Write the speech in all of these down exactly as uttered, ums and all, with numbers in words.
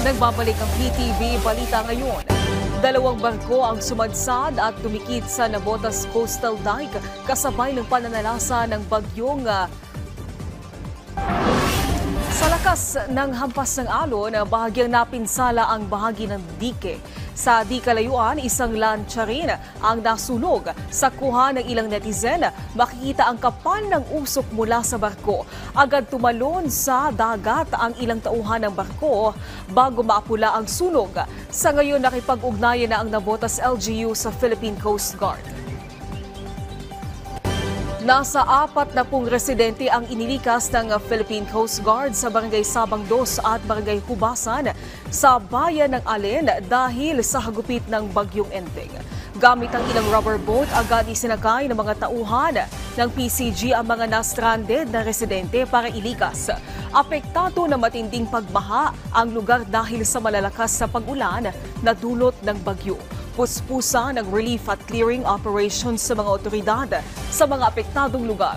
Nagbabalik ang P T V Balita ngayon. Dalawang barko ang sumadsad at tumikit sa Navotas Coastal Dike kasabay ng pananalasa ng bagyong uh, sa lakas ng hampas ng alon, bahagyang napinsala ang bahagi ng dike. Sa di kalayuan, isang lancha rin ang nasunog. Sa kuha ng ilang netizen, makikita ang kapal ng usok mula sa barko. Agad tumalon sa dagat ang ilang tauhan ng barko bago maapula ang sunog. Sa ngayon, nakipag-ugnayan na ang Navotas L G U sa Philippine Coast Guard. Nasa apat na pung residente ang inilikas ng Philippine Coast Guard sa Barangay Sabang two at Barangay Hubasan sa bayan ng Alin dahil sa hagupit ng Bagyong Enteng. Gamit ang ilang rubber boat, agad isinakay ng mga tauhan ng P C G ang mga na-stranded na residente para ilikas. Apektado na matinding pagbaha ang lugar dahil sa malalakas na pag-ulan na dulot ng bagyo. Puspusa ng relief at clearing operations sa mga otoridad sa mga apektadong lugar.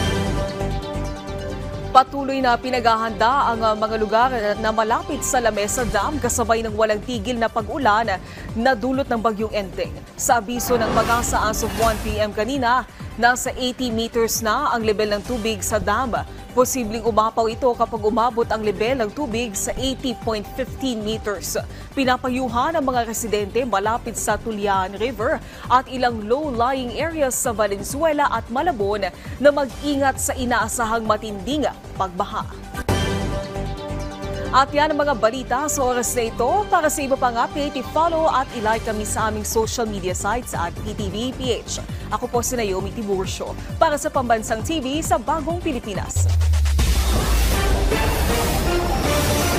Patuloy na pinaghahanda ang mga lugar na malapit sa Lamesa Dam kasabay ng walang tigil na pag-ulan na dulot ng Bagyong Enteng. Sa abiso ng Pag-asa as of one p m kanina, nasa eighty meters na ang level ng tubig sa dam. Posibleng umapaw ito kapag umabot ang level ng tubig sa eighty point one five meters. Pinapayuhan ang mga residente malapit sa Tulian River at ilang low-lying areas sa Valenzuela at Malabon na mag-ingat sa inaasahang matinding pagbaha. At yan ang mga balita sa oras na ito. Para sa iba pang update, i-follow at i-like kami sa aming social media sites at P T V P H. Ako po si Naomi Tiburcio para sa Pambansang T V sa Bagong Pilipinas.